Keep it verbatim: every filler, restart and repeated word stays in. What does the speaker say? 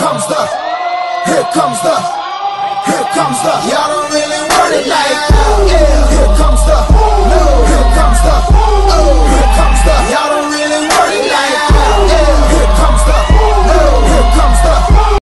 comes the, here comes the, here comes the. Y'all don't really want it like